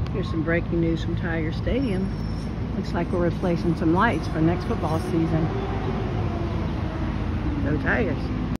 Here's some breaking news from Tiger Stadium. Looks like we're replacing some lights for next football season. Go Tigers.